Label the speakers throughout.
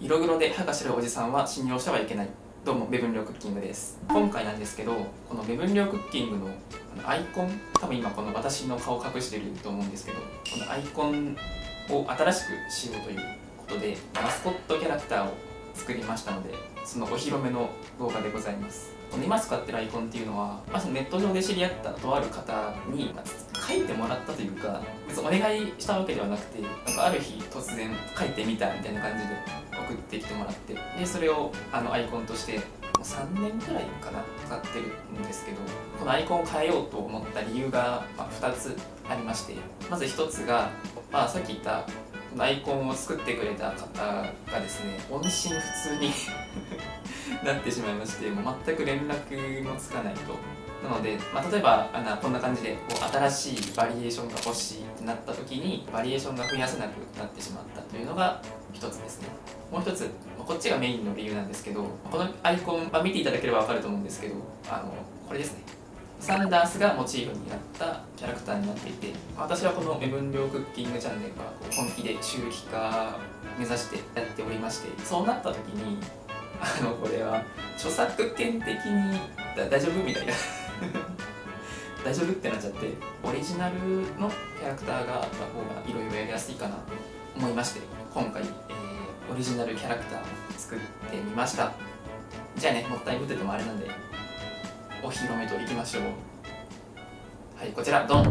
Speaker 1: 色黒で歯が白いおじさんは信用してはいけない。どうも、目分量クッキングです。今回なんですけど、この目分量クッキングのアイコン、多分今この私の顔隠してると思うんですけど、このアイコンを新しくしようということで、マスコットキャラクターを作りましたので、そのお披露目の動画でございます。この今使ってるアイコンっていうのは、ネット上で知り合ったとある方に書いてもらったというか、別にお願いしたわけではなくて、なんかある日突然書いてみたみたいな感じで送ってきてもらって、でそれをアイコンとしてもう3年くらいかな使ってるんですけど、このアイコンを変えようと思った理由が2つありまして、まず1つが、さっき言ったこのアイコンを作ってくれた方がですね、音信不通になってしまいまして、もう全く連絡もつかないと。なので、例えばこんな感じで新しいバリエーションが欲しいってなった時にバリエーションが増やせなくなってしまったというのが一つですね。もう一つ、こっちがメインの理由なんですけど、このアイコン、見ていただければ分かると思うんですけど、これですね。サンダースがモチーフになったキャラクターになっていて、私はこの目分量クッキングチャンネルは本気で収益化目指してやっておりまして、そうなった時にこれは著作権的に大丈夫みたいな大丈夫ってなっちゃって、オリジナルのキャラクターがあった方がいろいろやりやすいかなと思いまして、今回、オリジナルキャラクターを作ってみました。じゃあね、もったいぶっててもあれなんでお披露目といきましょう。はい、こちらドン。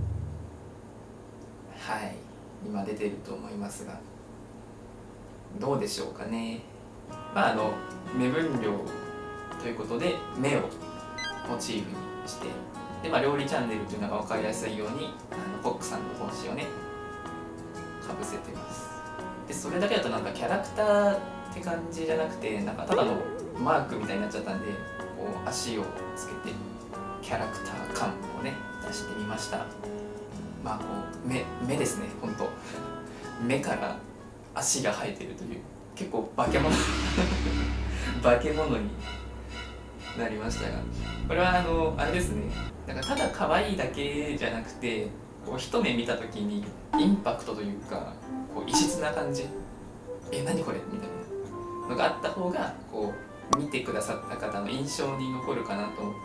Speaker 1: はい、今出てると思いますが、どうでしょうかね。目分量ということで目をモチーフにして、で料理チャンネルというのが分かりやすいようにコックさんの帽子をねかぶせてます。でそれだけだとなんかキャラクターって感じじゃなくて、なんかただのマークみたいになっちゃったんで、足をつけてキャラクター感をね出してみました。目ですね、ほんと目から足が生えてるという、結構化け物化け物になりましたが、これはあれですね、だからただ可愛いだけじゃなくて、一目見た時にインパクトというか異質な感じ、何これみたいなのがあった方が見てくださった方の印象に残るかなと思って、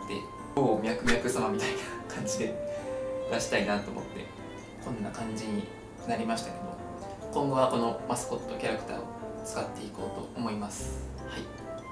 Speaker 1: 脈々様みたいな感じで出したいなと思ってこんな感じになりましたけど、今後はこのマスコットキャラクターを使っていこうと思います。はい、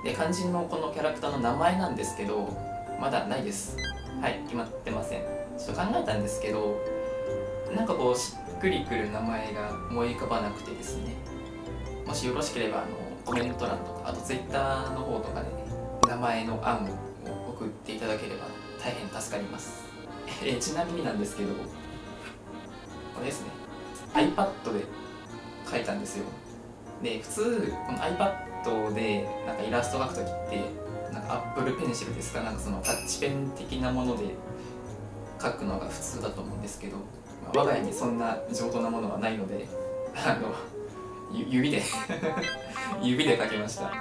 Speaker 1: で肝心のこのキャラクターの名前なんですけど、まだないです。はい、決まってません。ちょっと考えたんですけど、なんかしっくりくる名前が思い浮かばなくてですね、もしよろしければコメント欄とか、あと Twitter の方とかでね、名前の案を送っていただければ大変助かります。ちなみになんですけど、これですね、 iPad で描いたんですよ。で普通この iPad でなんかイラスト描くときってなんか Apple Pencil ですか、なんかそのタッチペン的なもので描くのが普通だと思うんですけど、我が家にそんな上等なものはないので指で指で描きました。はい、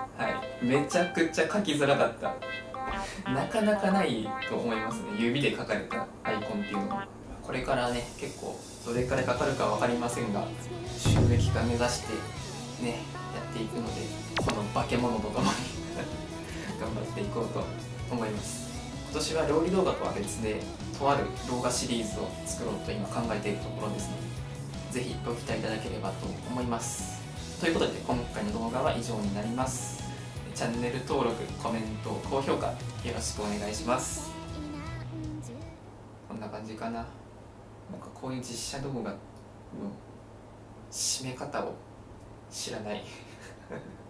Speaker 1: めちゃくちゃ描きづらかった。なかなかないと思いますね、指で描かれたアイコンっていうのは。これからね、結構どれくらいかかるか分かりませんが、収益化目指してねやっていくので、この化け物とともに頑張っていこうと思います。今年は料理動画とは別でとある動画シリーズを作ろうと今考えているところですので、ぜひご期待いただければと思います。ということで今回の動画は以上になります。チャンネル登録、コメント、高評価よろしくお願いします。こんな感じかな。なんかこういう実写動画の締め方を知らない